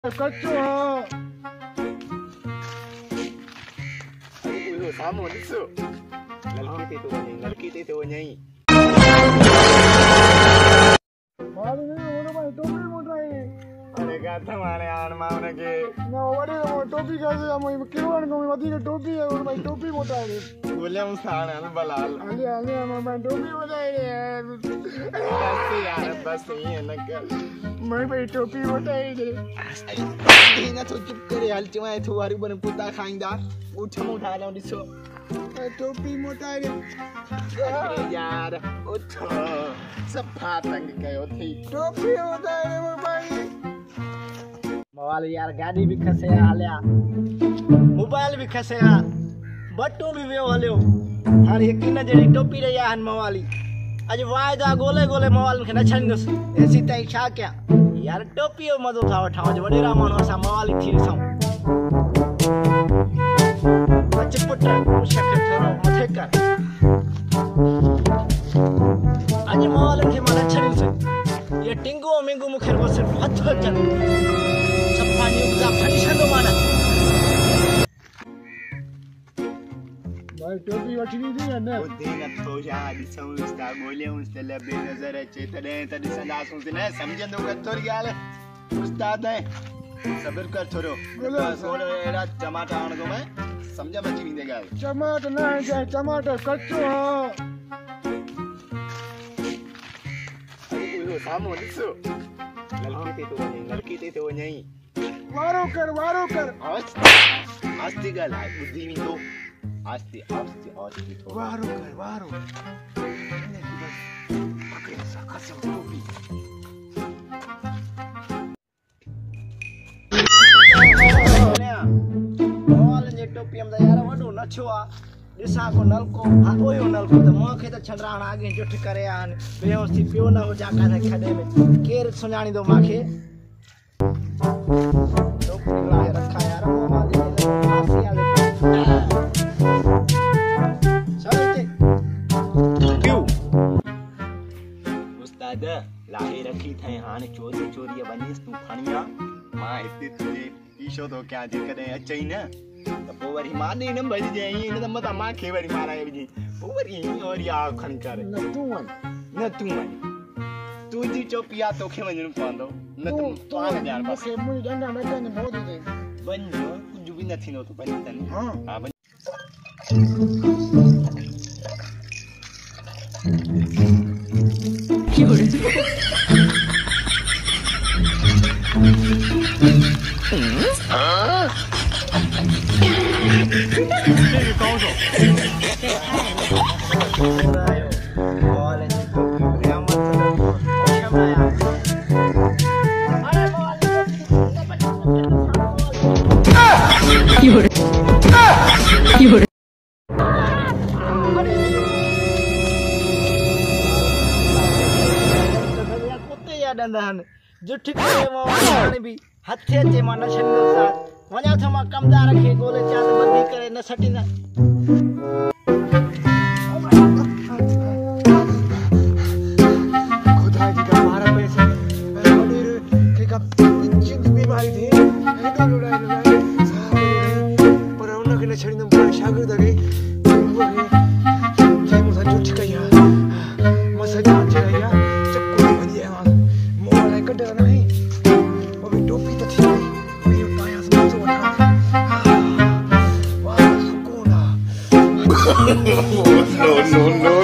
कच्चो Ui, sama nisso. Nalki te to nyai. मारे नहीं वो भाई टोपी मोटा है अरे गाथा माने आन माने के ना वडे टोपी कैसे हम किरोन को वदी के टोपी है और भाई टोपी मोटा है बोले हम साण अन बलाल अरे अरे हम भाई टोपी मोटा है बस यार बस ये न कर मैं भाई टोपी मोटा है दीना तो चुप करे हाल चमा थो वारी बन पुता खाइंदा उठ उठा लो दिसो टोपी मोटा है अरे यार उठ सब फाटंग गयो थी टोपी मोटा है वो भाई मोबाइल यार गाड़ी भी खसे हालिया मोबाइल भी खसे हा बट्टू भी वियो हलियो हार एक न जड़ी टोपी रे यान मोबाइल अज वायदा गोले गोले मोबाइल के न छंगस ऐसी तई छा क्या यार टोपी ओ मजो था वठाओ जो वडेरा मानो सा मोबाइल थी सम बच्चे पुत्र शक थोरो मथे कर आज मोबाइल के मन छंगस ये टिंगो मिंगो मुखे बस हथ चल सफानी उजा फनिशन माना भाई टोपी वठनी थी ने ओ दिन तो या दिसो उस्ता गोले उस्ते ले बेनजर चेतने त दिसंदा सुने समझंदो कतोर गाल उस्ताद है सब्र कर थोरो गोलो एरा टमाटर आण दो मैं समझा बची नहीं देगा टमाटर ना है टमाटर कच्चो ui sama nisso nalki te to nyai वारो कर asti gal बुद्धि में तो asti तो वारो पकड़ सका सब टोपी मोबाइल जे टोपी हम यार वडो न छुआ दिशा को नलको ओयो नलको त मोखे त छंडराण आगे जुठ करे आन बेहोसी पियो न हो जाका ने खडे में केर सुनाणी दो माखे टोपी लाए रखा यार मोबाइल जे फांसी आवे चलते क्यों उस्ताद लाहे रखी थे हाने चोरी बनीस तू खणिया मां इते तुझे ईशो तो क्या जे कदे अचई न तो पोवरी माने न बज जाई न त मता मां खेवरी माराए बिजी पोवरी और या खण कर न तू तू जी चोपिया तो खे वजन पांदो न तू आने जान बस के मुई डंडा न कने मोदी दे बन कुछ भी नथी नो तो बन तनी हां बन高手。 जुठ करे वो भी हथे ते मां न छंदो सा वणा थ मां कमदार खे गोले चाल बंदी करे न सटिना खुदा जी का मारा पैसे और के का चिंत बीमारी थी का लुड़ाई पर उन के न छड़िन पर शागिर्द गई वो के मुसा जुठ कया मसा जान चया चक्कू बनिया मोबाइल कट नहीं वो भी टोपी तो थी मेरे पाया से मत वाह सुकून No.